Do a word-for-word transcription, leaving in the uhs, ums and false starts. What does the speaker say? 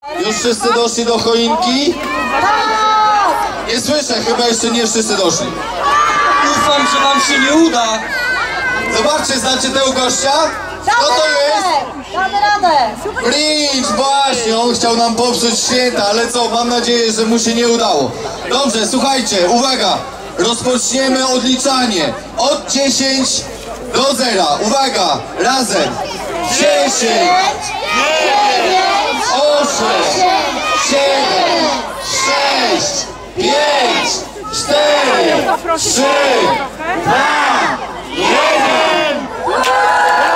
Już wszyscy doszli do choinki? Nie słyszę, chyba jeszcze nie wszyscy doszli. Ufam, że wam się nie uda. Zobaczcie, znacie tego gościa? Co to jest? Damy radę! Grinch, właśnie, on chciał nam popsuć święta, ale co, mam nadzieję, że mu się nie udało. Dobrze, słuchajcie, uwaga, rozpoczniemy odliczanie od dziesięć do zera. Uwaga, razem. dziesięć, osiem, siedem, sześć, pięć, cztery, trzy, dwa, jeden.